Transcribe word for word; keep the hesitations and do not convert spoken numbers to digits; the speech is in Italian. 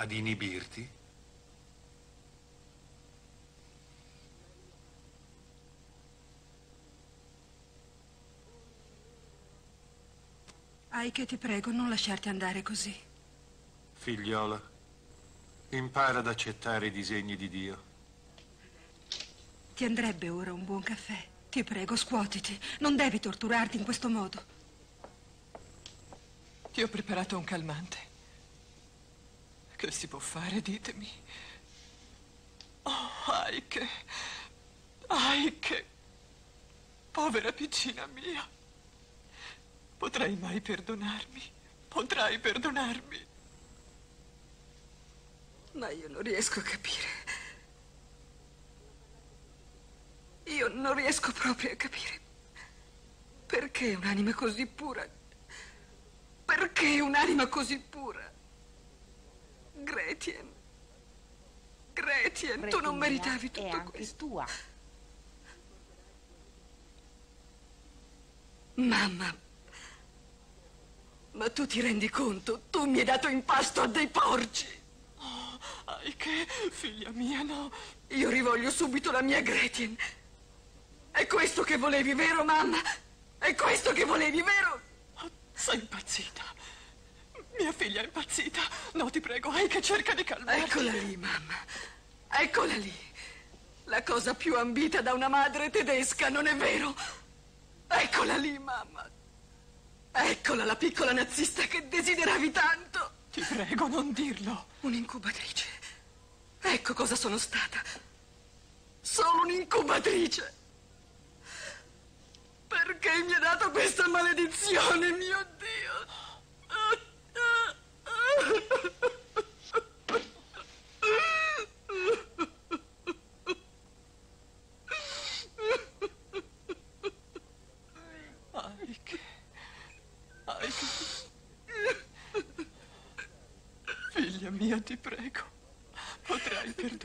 ad inibirti? Heike, ti prego, non lasciarti andare così. Figliola, impara ad accettare i disegni di Dio. Ti andrebbe ora un buon caffè? Ti prego, scuotiti. Non devi torturarti in questo modo. Ti ho preparato un calmante. Che si può fare, ditemi? Oh, Heike. Heike. Povera piccina mia. Potrai mai perdonarmi? Potrai perdonarmi? Ma io non riesco a capire. Io non riesco proprio a capire. Perché un'anima così pura? Perché un'anima così pura? Gretchen. Gretchen, tu non meritavi tutto è anche questo. tua. Mamma. Ma tu ti rendi conto? Tu mi hai dato in pasto a dei porci. Oh, Heike, figlia mia, no. Io rivoglio subito la mia Gretchen. È questo che volevi, vero, mamma? È questo che volevi, vero? Oh, sei impazzita. Mia figlia è impazzita. No, ti prego, Heike, cerca di calmarti. Eccola lì, mamma. Eccola lì. La cosa più ambita da una madre tedesca, non è vero? Eccola lì, mamma. Eccola la piccola nazista che desideravi tanto. Ti prego, non dirlo. Un'incubatrice. Ecco cosa sono stata. Solo un'incubatrice. Perché mi ha dato questa maledizione, mio Dio? Heike. Heike. Figlia mia, ti prego. Potrai perdonare.